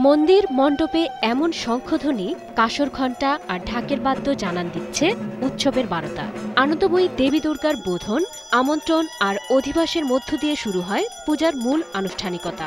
মন্দির মণ্ডপে এমন শঙ্খধ্বনি, কাসর ঘণ্টা আর ঢাকের বাদ্য জানান দিচ্ছে উৎসবের বারতা। আনন্দময়ী দেবী দুর্গার বোধন, আমন্ত্রণ আর অধিবাসের মধ্য দিয়ে শুরু হয় পূজার মূল আনুষ্ঠানিকতা।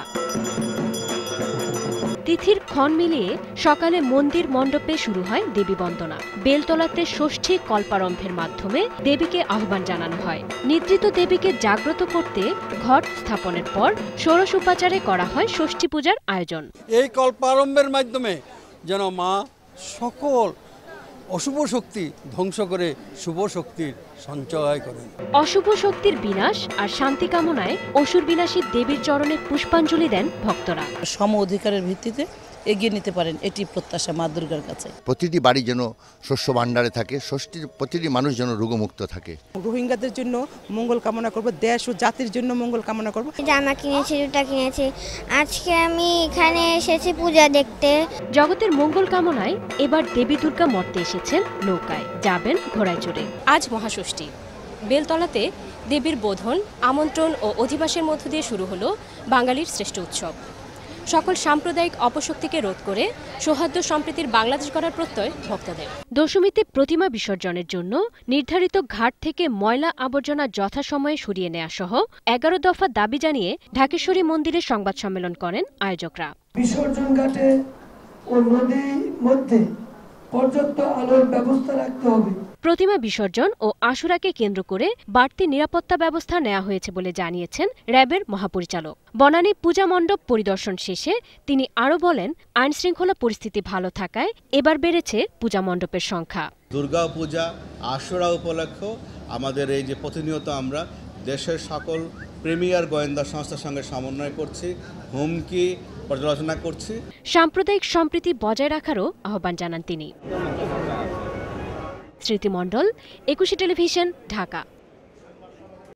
তিথির ক্ষণ মিলিয়ে সকালে মন্দির মণ্ডপে শুরু হয় দেবী বন্দনা। বেলতলাতে ষষ্ঠী কল্পারম্ভের মাধ্যমে দেবীকে আহ্বান জানানো হয়। নিদ্রিত দেবীকে জাগ্রত করতে ঘট স্থাপনের পর ষোড়শ উপাচারে করা হয় ষষ্ঠী পূজার আয়োজন। এই কল্পারম্ভের মাধ্যমে যেন মা সকল অশুভ শক্তি ধ্বংস করে শুভ শক্তির সঞ্চয় করেন। অশুভ শক্তির বিনাশ আর শান্তি কামনায় অসুর বিনাশী দেবীর চরণে পুষ্পাঞ্জলি দেন ভক্তরা। সম অধিকারের ভিত্তিতে এগিয়ে নিতে পারেন, এটি প্রত্যাশা মা দুর্গার কাছে। প্রতিটি বাড়ি যেন শস্য ভাণ্ডারে থাকে, প্রতিটি মানুষ যেন রোগমুক্ত থাকে। রোহিঙ্গাদের জন্য মঙ্গল কামনা করব, দেশ ও জাতির জন্য মঙ্গল কামনা করব। জামা কিনেছি, জুতা কিনেছি, আজকে আমি এখানে এসেছি পূজা দেখতে। জগতের মঙ্গল কামনায় এবার দেবী দুর্গা মর্তে এসেছেন নৌকায়, যাবেন ঘোড়ায় চড়ে। আজ মহাষষ্ঠী। বেলতলাতে দেবীর বোধন, আমন্ত্রণ ও অধিবাসের মধ্য দিয়ে শুরু হলো বাঙালির শ্রেষ্ঠ উৎসব। সকল সাম্প্রদায়িক অপশক্তিকে রোধ করে সৌহার্দ্য সম্প্রীতির বাংলাদেশ গড়ার প্রত্যয় ভক্তদের। দশমীতে প্রতিমা বিসর্জনের জন্য নির্ধারিত ঘাট থেকে ময়লা আবর্জনা যথাসময়ে সরিয়ে নেওয়া সহ 11 দফা দাবি জানিয়ে ঢাকেশ্বরী মন্দিরে সংবাদ সম্মেলন করেন আয়োজকরা। বিসর্জন ঘাটে ও নদীর মধ্যে পর্যাপ্ত আলোর ব্যবস্থা রাখতে হবে। প্রতিমা বিসর্জন ও আশুরাকে কেন্দ্র করে বাড়তি নিরাপত্তা ব্যবস্থা নেওয়া হয়েছে বলে জানিয়েছেন র্যাবের মহাপরিচালক। বনানী পূজা মণ্ডপ পরিদর্শন শেষে তিনি আরও বলেন, আইনশৃঙ্খলা পরিস্থিতি ভালো থাকায় এবার বেড়েছে পূজা মণ্ডপের সংখ্যা। দুর্গা পূজা, আশুরা উপলক্ষে আমাদের এই যে প্রতিনিয়ত আমরা দেশের সকল প্রিমিয়ার গোয়েন্দা সংস্থার সঙ্গে সমন্বয় করছি, হুমকি পর্যালোচনা করছি। সাম্প্রদায়িক সম্প্রীতি বজায় রাখারও আহ্বান জানান তিনি। স্মৃতি মণ্ডল, 21 টেলিভিশন, ঢাকা।